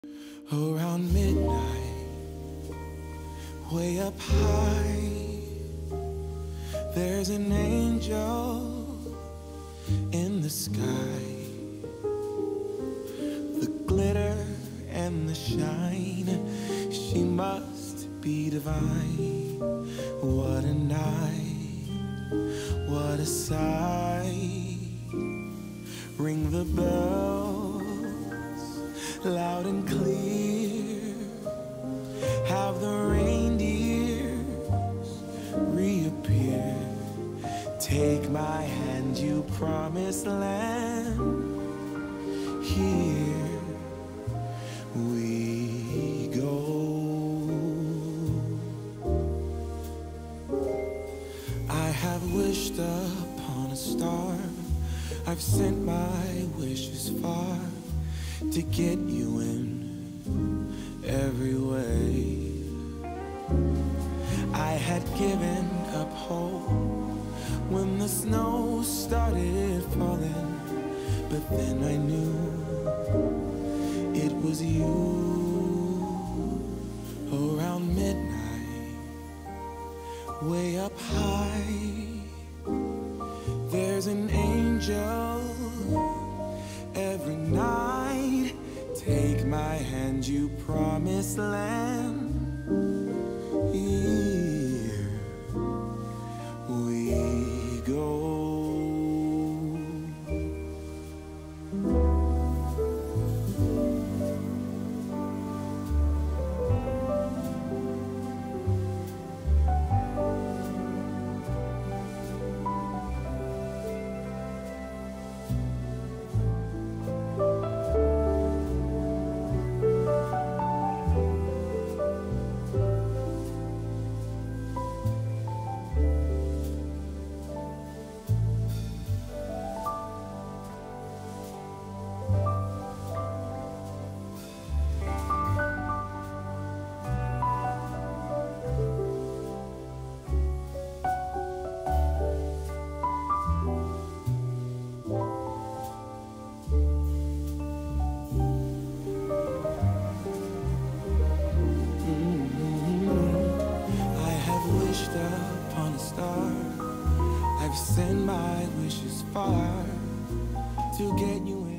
Around midnight, way up high, there's an angel in the sky. The glitter and the shine, she must be divine. What a night, what a sight. Ring the bells loud and clear, have the reindeers reappear. Take my hand, you promised land, here we go. I have wished upon a star, I've sent my wishes far to get you in every way. I had given up hope when the snow started falling, but then I knew it was you. Around midnight, way up high, there's an angel every night. Take my hand, you promised land, here we go. Upon a star, I've sent my wishes far to get you in.